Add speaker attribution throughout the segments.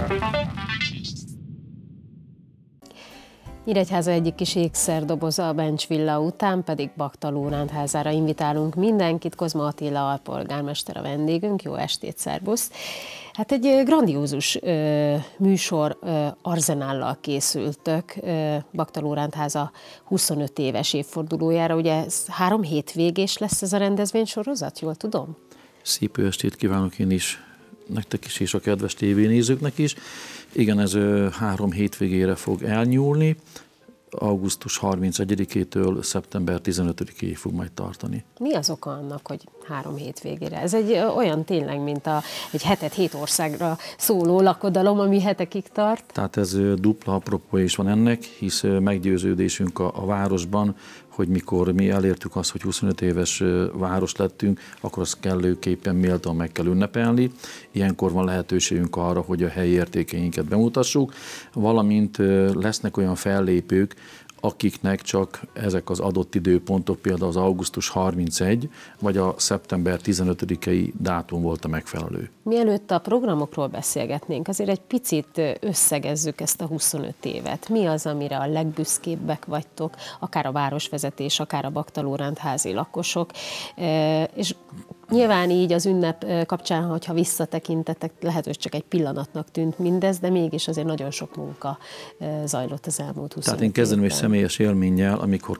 Speaker 1: Nyíregyháza egyik kis ékszerdoboza a Bencs-villa után pedig Bakta Lóránt házára invitálunk mindenkit. Kozma Attila alpolgármester a vendégünk. Jó estét, szervusz! Hát egy grandiózus műsor arzenállal készültök Bakta Lóránt háza 25 éves évfordulójára. Ugye ez 3 hétvégés lesz ez a rendezvénysorozat, jól tudom?
Speaker 2: Szép jó estét kívánok én is, nektek is és a kedves tévénézőknek is. Igen, ez 3 hétvégére fog elnyúlni, augusztus 31-től szeptember 15-ig fog majd tartani.
Speaker 1: Mi az oka annak, hogy 3 hétvégére? Ez egy olyan tényleg, mint egy hetet 7 országra szóló lakodalom, ami hetekig tart?
Speaker 2: Tehát ez dupla apropó is van ennek, hisz meggyőződésünk a városban, hogy mikor mi elértük azt, hogy 25 éves város lettünk, akkor azt kellőképpen méltóan meg kell ünnepelni. Ilyenkor van lehetőségünk arra, hogy a helyi értékeinket bemutassuk, valamint lesznek olyan fellépők, akiknek csak ezek az adott időpontok, például az augusztus 31 vagy a szeptember 15-i dátum volt a megfelelő.
Speaker 1: Mielőtt a programokról beszélgetnénk, azért egy picit összegezzük ezt a 25 évet. Mi az, amire a legbüszkébbek vagytok, akár a városvezetés, akár a Bakta Lóránt házi lakosok, és nyilván így az ünnep kapcsán, hogyha visszatekintetek, lehet, hogy csak egy pillanatnak tűnt mindez, de mégis azért nagyon sok munka zajlott az elmúlt 25 évben.
Speaker 2: Tehát én kezdeném egy személyes élménnyel, amikor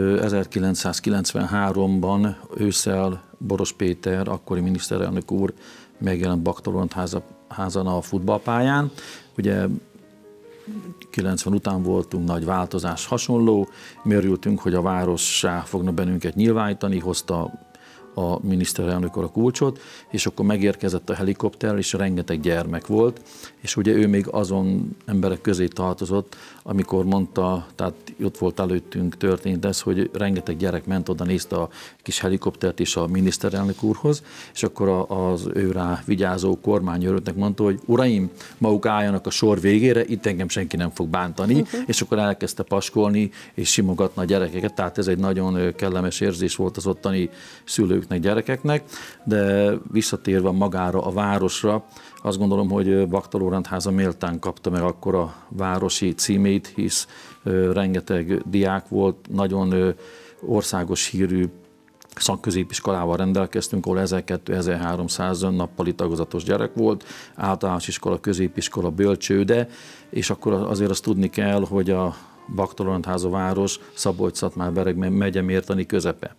Speaker 2: 1993-ban ősszel Boros Péter, akkori miniszterelnök úr megjelent Bakta Lóránt házán a futballpályán. Ugye 90 után voltunk, nagy változás hasonló, mi örültünk, hogy a várossá fognak bennünket nyilvánítani, hozta a miniszterelnök úr a kulcsot, és akkor megérkezett a helikopter, és rengeteg gyermek volt, és ugye ő még azon emberek közé tartozott, amikor mondta, tehát ott volt előttünk, történt ez, hogy rengeteg gyerek ment oda, nézte a kis helikoptert is a miniszterelnök úrhoz, és akkor az ő rá vigyázó kormányőröknek mondta, hogy uraim, maguk álljanak a sor végére, itt engem senki nem fog bántani, és akkor elkezdte paskolni, és simogatni a gyerekeket, tehát ez egy nagyon kellemes érzés volt az ottani szülőknek, gyerekeknek, de visszatérve magára a városra, azt gondolom, hogy Bakta Lóránt háza méltán kapta meg akkor a városi címét, hisz rengeteg diák volt, nagyon országos hírű szakközépiskolával rendelkeztünk, ahol 1200-1300 nappali tagozatos gyerek volt, általános iskola, középiskola, bölcsőde, és akkor azért azt tudni kell, hogy a Bakta Lóránt háza város Szabolcs-Szatmár-Bereg megye mértani közepe.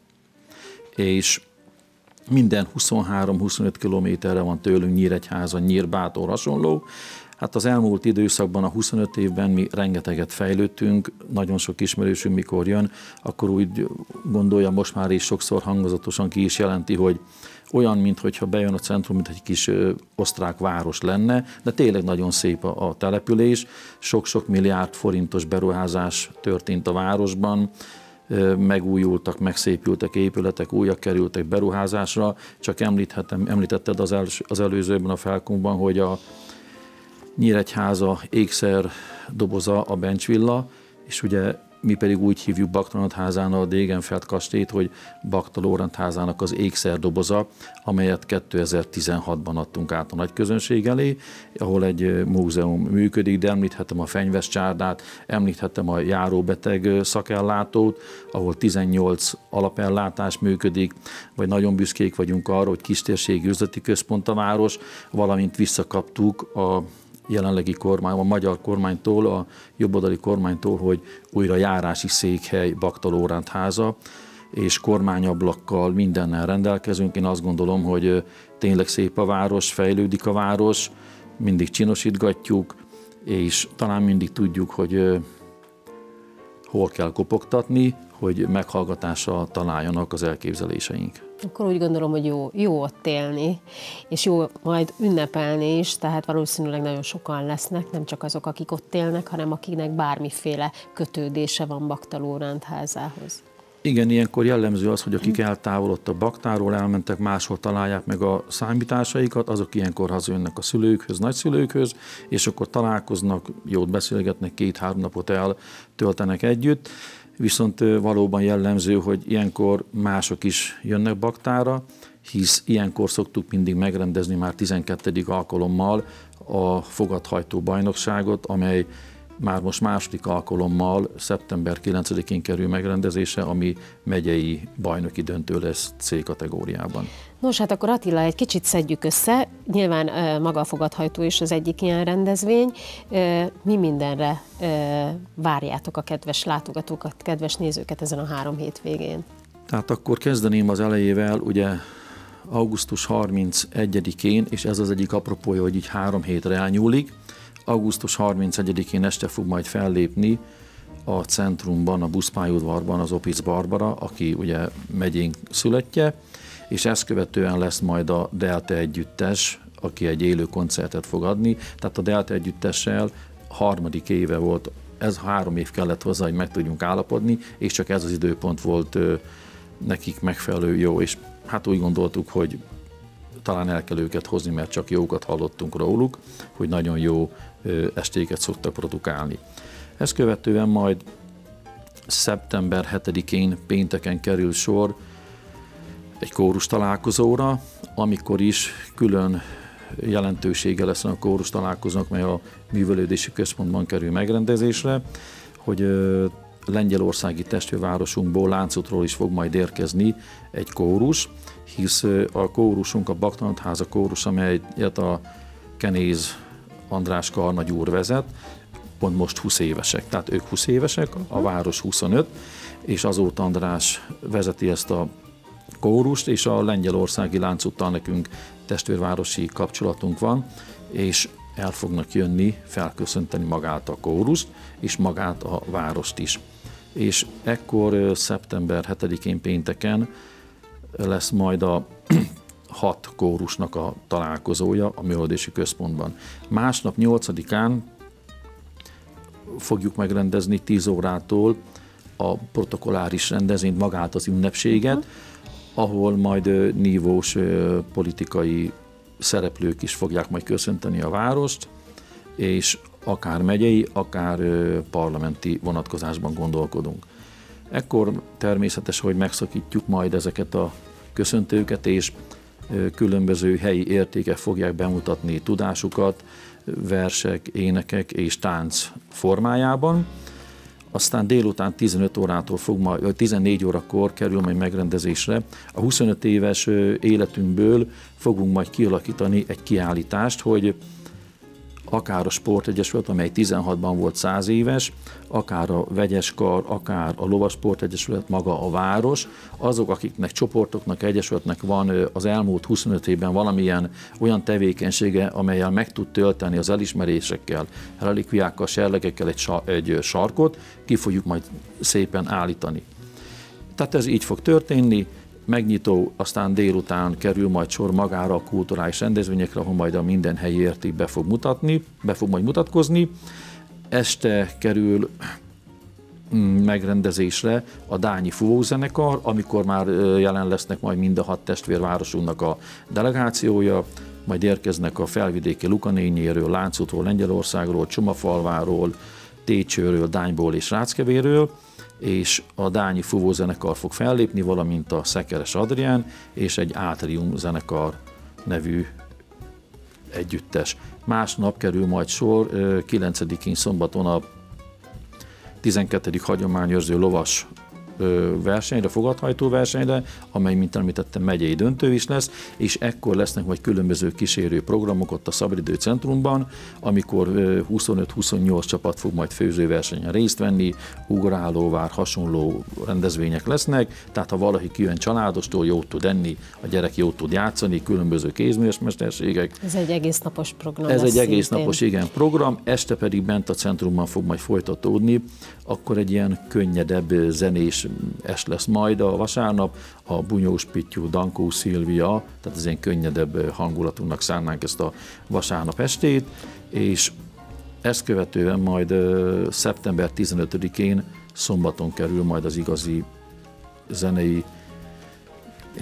Speaker 2: És minden 23-25 kilométerre van tőlünk Nyíregyháza, Nyírbátor hasonló. Hát az elmúlt időszakban, a 25 évben mi rengeteget fejlődtünk, nagyon sok ismerősünk mikor jön, akkor úgy gondolja, most már is sokszor hangozatosan ki is jelenti, hogy olyan, mintha bejön a centrum, mint egy kis osztrák város lenne, de tényleg nagyon szép a település, sok-sok milliárd forintos beruházás történt a városban, megújultak, megszépültek épületek, újak kerültek beruházásra. Csak említetted az előzőben a felkunkban, hogy a Nyíregyháza ékszer doboza a Bencs-villa, és ugye mi pedig úgy hívjuk Bakta Lóránt házán a Degenfeld kastélyt, hogy Bakta Lóránt házának az ékszer doboza, amelyet 2016-ban adtunk át a nagy közönség elé, ahol egy múzeum működik, de említhetem a Fenyves csárdát, említhetem a járóbeteg szakellátót, ahol 18 alapellátás működik, vagy nagyon büszkék vagyunk arra, hogy kistérségi üzleti központ a város, valamint visszakaptuk a jelenlegi kormány, a magyar kormánytól, a jobboldali kormánytól, hogy újra járási székhely Bakta Lóránt háza, és kormányablakkal mindennel rendelkezünk. Én azt gondolom, hogy tényleg szép a város, fejlődik a város, mindig csinosítgatjuk, és talán mindig tudjuk, hogy hol kell kopogtatni, hogy meghallgatásra találjanak az elképzeléseink.
Speaker 1: Akkor úgy gondolom, hogy jó ott élni, és jó majd ünnepelni is, tehát valószínűleg nagyon sokan lesznek, nem csak azok, akik ott élnek, hanem akiknek bármiféle kötődése van Bakta Lóránt házához.
Speaker 2: Igen, ilyenkor jellemző az, hogy akik eltávolodtak Baktáról, elmentek, máshol találják meg a számításaikat, azok ilyenkor hazajönnek a szülőkhöz, nagyszülőkhöz, és akkor találkoznak, jót beszélgetnek, 2-3 napot eltöltenek együtt. Viszont valóban jellemző, hogy ilyenkor mások is jönnek Baktára, hisz ilyenkor szoktuk mindig megrendezni már 12. alkalommal a fogadhajtó bajnokságot, amely már most második alkalommal szeptember 9-én kerül megrendezése, ami megyei bajnoki döntő lesz C kategóriában.
Speaker 1: Nos, hát akkor Attila, egy kicsit szedjük össze. Nyilván maga a fogadhajtó is az egyik ilyen rendezvény. Mi mindenre várjátok a kedves látogatókat, kedves nézőket ezen a 3 hétvégén?
Speaker 2: Tehát akkor kezdeném az elejével, ugye augusztus 31-én, és ez az egyik apropója, hogy így 3 hétre elnyúlik. Augusztus 31-én este fog majd fellépni a centrumban, a buszpályaudvarban az Opic Barbara, aki ugye megyénk szülöttje, és ezt követően lesz majd a Delta együttes, aki egy élő koncertet fog adni. Tehát a Delta együttessel 3. éve volt, ez 3 év kellett hozzá, hogy meg tudjunk állapodni, és csak ez az időpont volt nekik megfelelő jó, és hát úgy gondoltuk, hogy talán el kell őket hozni, mert csak jókat hallottunk róluk, hogy nagyon jó estéket szoktak produkálni. Ezt követően majd szeptember 7-én pénteken kerül sor egy kórus találkozóra, amikor is külön jelentősége lesz a kórus találkozónak, mely a művelődési központban kerül megrendezésre, hogy lengyelországi testvérvárosunkból, Láncotról is fog majd érkezni egy kórus, hisz a kórusunk, a Baktalanodháza kórus, amelyet a Kenéz András karnagy úr vezet, pont most 20 évesek, tehát ők 20 évesek, a város 25, és azóta András vezeti ezt a kórust, és a lengyelországi Láncottal nekünk testvérvárosi kapcsolatunk van, és el fognak jönni felköszönteni magát a kórust, és magát a várost is. És ekkor szeptember 7-én pénteken lesz majd a 6 kórusnak a találkozója a művelődési központban. Másnap 8-án fogjuk megrendezni 10 órától a protokolláris rendezvényt, magát az ünnepséget, ahol majd nívós politikai szereplők is fogják majd köszönteni a várost, és akár megyei, akár parlamenti vonatkozásban gondolkodunk. Ekkor természetes, hogy megszakítjuk majd ezeket a köszöntőket, és különböző helyi értékek fogják bemutatni tudásukat, versek, énekek és tánc formájában. Aztán délután 15 órától 14 órakor kerül majd megrendezésre. A 25 éves életünkből fogunk majd kialakítani egy kiállítást, hogy akár a Sportegyesület, amely 16-ban volt 100 éves, akár a Vegyeskar, akár a Lovasportegyesület, maga a város, azok, akiknek csoportoknak, egyesületnek van az elmúlt 25 évben valamilyen olyan tevékenysége, amellyel meg tud tölteni az elismerésekkel, relikviákkal, serlegekkel egy sarkot, ki fogjuk majd szépen állítani. Tehát ez így fog történni. Megnyitó, aztán délután kerül majd sor magára a kulturális rendezvényekre, ahol majd a minden helyi érték be fog majd mutatkozni. Este kerül megrendezésre a Dányi Fúvózenekar, amikor már jelen lesznek majd mind a 6 testvérvárosunknak a delegációja, majd érkeznek a felvidéki Lukanényéről, Láncotról, Lengyelországról, Csomafalváról, Técsőről, Dányból és Ráckevéről, és a Dányi Fúvózenekar fog fellépni, valamint a Szekeres Adrián és egy Átrium zenekar nevű együttes. Másnap kerül majd sor 9-én szombaton a 12. hagyományőrző lovas versenyre, fogadhajtó versenyre, amely, mint említettem, megyei döntő is lesz, és ekkor lesznek majd különböző kísérő programok ott a Szabadidő Centrumban, amikor 25-28 csapat fog majd főzőversenyen részt venni, ugrálóvár, hasonló rendezvények lesznek, tehát ha valaki kijön családostól, jót tud enni, a gyerek jót tud játszani, különböző kézműves mesterségek.
Speaker 1: Ez egy egész napos program.
Speaker 2: Ez egy egész napos, program, este pedig bent a centrumban fog majd folytatódni, akkor egy ilyen könnyedebb zenés est lesz majd a vasárnap, a Bunyós Pittyú, Dankó Szilvia, tehát ez ilyen könnyedebb hangulatunknak szánnánk ezt a vasárnap estét, és ezt követően majd szeptember 15-én szombaton kerül majd az igazi zenei,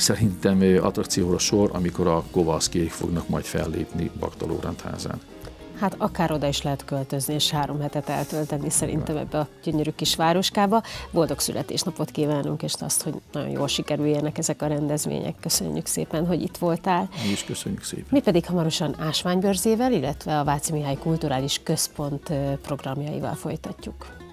Speaker 2: szerintem attrakcióra sor, amikor a Kovalszkijék fognak majd fellépni Bakta Lóránt házán.
Speaker 1: hát akár oda is lehet költözni, és 3 hetet eltölteni szerintem ebbe a gyönyörű kis városkába. Boldog születésnapot kívánunk, és azt, hogy nagyon jól sikerüljenek ezek a rendezvények. Köszönjük szépen, hogy itt voltál.
Speaker 2: Mi is köszönjük szépen.
Speaker 1: Mi pedig hamarosan Ásványbörzével, illetve a Váci Mihály Kulturális Központ programjaival folytatjuk.